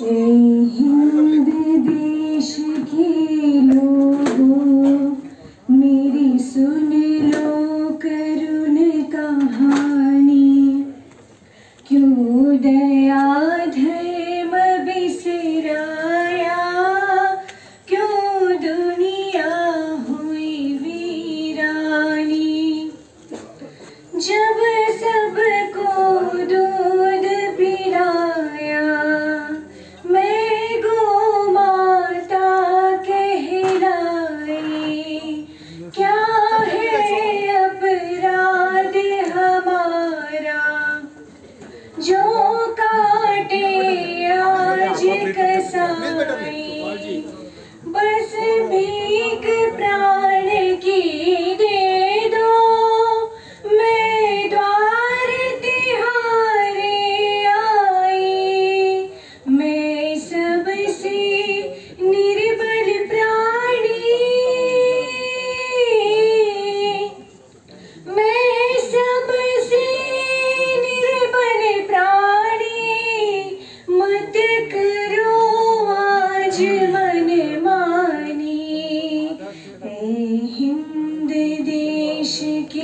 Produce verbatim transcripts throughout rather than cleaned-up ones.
हिंद देश के लोगों मेरी सुन लो करुण कहानी। क्यों दया धर्म बिसराया, क्यों दुनिया हुई वीरानी। जब सबको दूध पिलाया मैं गौ माता कहलाई। क्या है अपराध हमारा जो काटे आज कसाई। बस भीख प्राण की दे दो, मैं द्वार तिहारे आई। मैं सबसे निर्बल प्राणी, मैं सबसे निर्बल प्राणी। मत करो आज मनमानी। ऐ हिंद देश के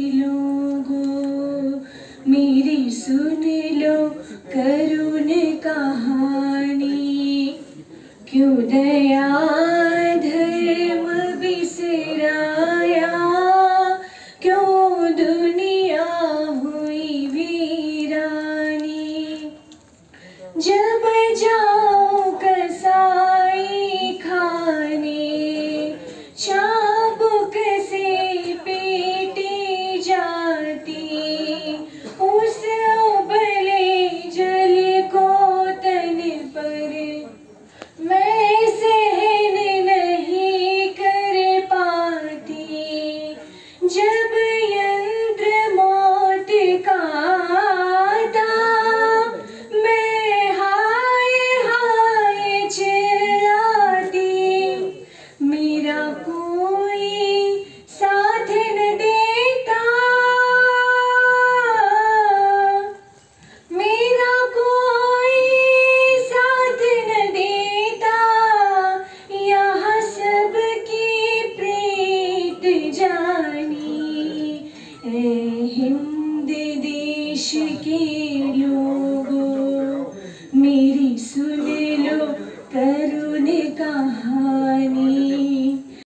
लोगों मेरी सुन लो करुण कहानी। क्यों दया धर्म बिसराया, क्यों दुनिया हुई वीरानी। जब जाओ कसाई खाने चाबुक से पीटी जाती। उस उबले जल को तन पर मैं सहन नहीं कर पाती। जब यंत्र मौत का आता मैं हाय हाय चिल्लाती। मेरा कोई साथ न देता, मेरा कोई साथ न देता। यहाँ सबकी प्रीत जानी। ऐ हिंद